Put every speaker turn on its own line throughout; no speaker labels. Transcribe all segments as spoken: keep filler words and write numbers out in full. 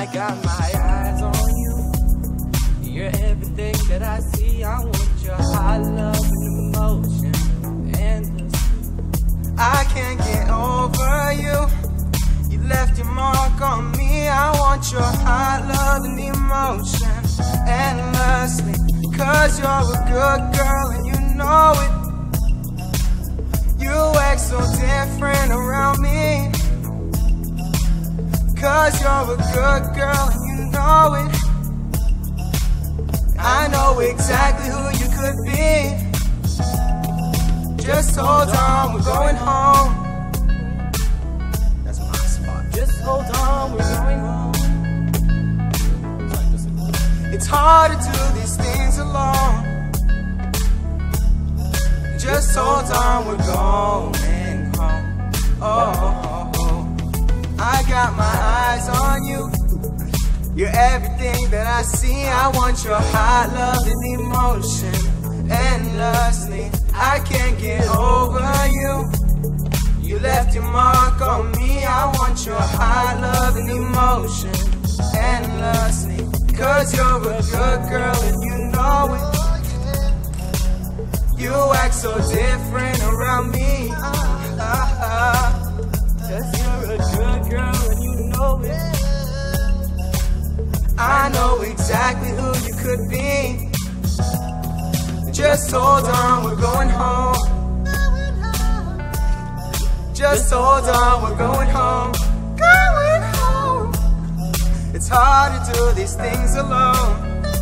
got my eyes on you. You're everything that I see. I want your hot love and emotion. Endless. I can't get over you. You left your mark on me. I want your hot love and emotion endlessly. Cause you're a good girl and you know it. You act so different around me. Cause you're a good girl and you know it. I know exactly who you could be. Just hold on, we're going home. That's my spot. Just hold on, we're going home. It's hard to do these things alone. Just hold on, we're going home. Oh, oh, oh. I got my eyes on you. You're everything that I see. I want your hot love and emotion endlessly. I can't get over you. You left your mark on me. I want your hot love and emotion endlessly. Cause you're a good girl and you know it. You act so different around me. Cause you're a good girl and you know it. I know exactly who you could be. Just hold on, we're going home. Just hold on, we're going home. Going home. It's hard to do these things alone.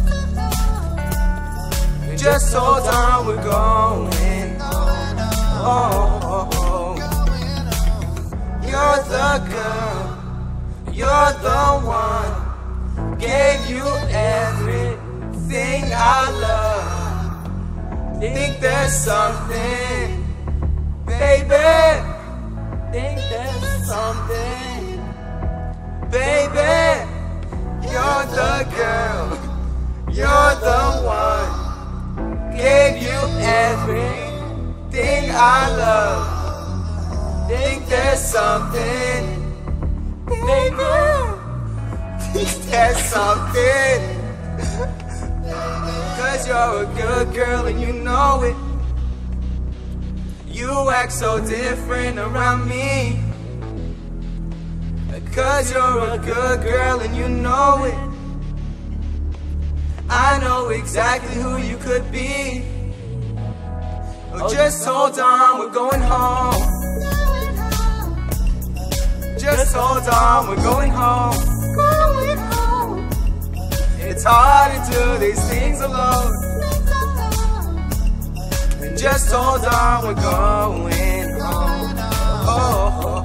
Just hold on, we're going home. Oh, oh, oh. You're the girl. You're the one. Gave you everything I love. Think there's something, baby. Think there's something, baby. You're the girl. You're the one. Gave you everything I love. Think there's something, baby. There's something. Cause you're a good girl and you know it. You act so different around me. Cause you're a good girl and you know it. I know exactly who you could be. Oh, just hold on, we're going home. Just hold on, we're going home. Going home. It's hard to do these things alone. And just hold on, we're going home. Oh, oh.